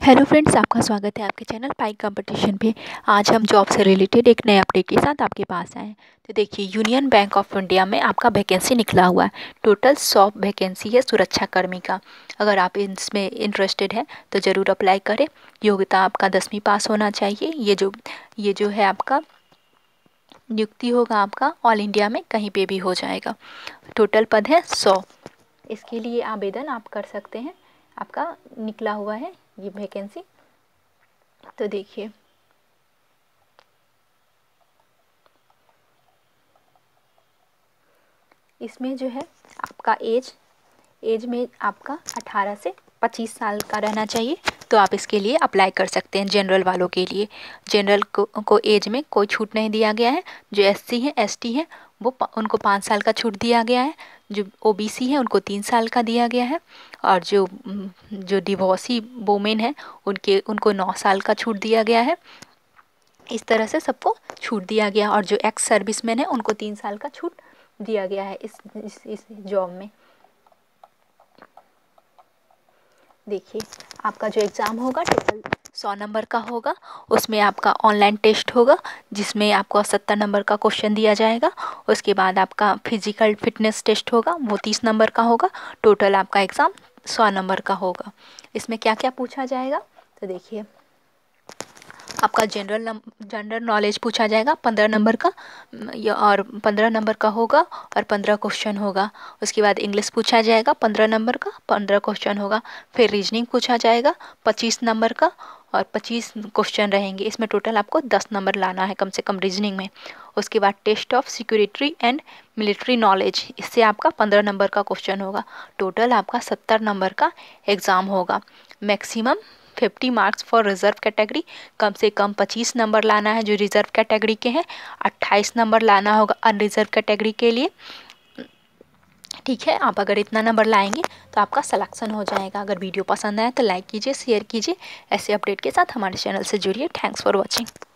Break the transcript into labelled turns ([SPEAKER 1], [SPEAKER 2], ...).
[SPEAKER 1] Hello friends, आपका स्वागत है आपके चैनल पाई कंपटीशन पे। आज हम जॉब से रिलेटेड एक नए अपडेट के साथ आपके पास आए हैं। तो देखिए, यूनियन बैंक ऑफ इंडिया में आपका वैकेंसी निकला हुआ है। टोटल 100 वैकेंसी है सुरक्षा कर्मी का। अगर आप इसमें इंटरेस्टेड हैं तो ज़रूर अप्लाई करें। योग्यता आपका 10वीं पास होना चाहिए। ये जो है आपका नियुक्ति होगा आपका ऑल इंडिया में कहीं पे भी हो जाएगा। टोटल पद है 100। इसके लिए आवेदन आप कर सकते हैं। आपका निकला हुआ है ये वैकेंसी। तो देखिए, इसमें जो है आपका एज में आपका 18 से 25 साल का रहना चाहिए। तो आप इसके लिए अप्लाई कर सकते हैं। जनरल वालों के लिए, जनरल को एज में कोई छूट नहीं दिया गया है। जो एससी हैं, एसटी हैं, उनको 5 साल का छूट दिया गया है। जो ओबीसी हैं उनको 3 साल का दिया गया है। और जो डिवोर्सी वोमेन हैं उनको 9 साल का छूट दिया गया है। इस तरह से सबको छूट दिया गया। और जो एक्स सर्विसमैन है उनको 3 साल का छूट दिया गया है इस जॉब में। देखिए, आपका जो एग्ज़ाम होगा टोटल 100 नंबर का होगा। उसमें आपका ऑनलाइन टेस्ट होगा जिसमें आपको 70 नंबर का क्वेश्चन दिया जाएगा। उसके बाद आपका फिजिकल फिटनेस टेस्ट होगा, वो 30 नंबर का होगा। टोटल आपका एग्ज़ाम 100 नंबर का होगा। इसमें क्या क्या पूछा जाएगा तो देखिए, आपका जनरल नॉलेज पूछा जाएगा 15 नंबर का, और 15 नंबर का होगा और 15 क्वेश्चन होगा। उसके बाद इंग्लिश पूछा जाएगा 15 नंबर का, 15 क्वेश्चन होगा। फिर रीजनिंग पूछा जाएगा 25 नंबर का और 25 क्वेश्चन रहेंगे। इसमें टोटल आपको 10 नंबर लाना है कम से कम रीजनिंग में। उसके बाद test of security and military knowledge, इससे आपका 15 नंबर का क्वेश्चन होगा। टोटल आपका 70 नंबर का एग्ज़ाम होगा। Maximum 50 marks for reserve category, कम से कम 25 नंबर लाना है जो रिजर्व कैटेगरी के हैं। 28 नंबर लाना होगा अनरिजर्व कैटेगरी के लिए। ठीक है, आप अगर इतना नंबर लाएंगे तो आपका सिलेक्शन हो जाएगा। अगर वीडियो पसंद आए तो लाइक कीजिए, शेयर कीजिए। ऐसे अपडेट के साथ हमारे चैनल से जुड़िए। Thanks for watching.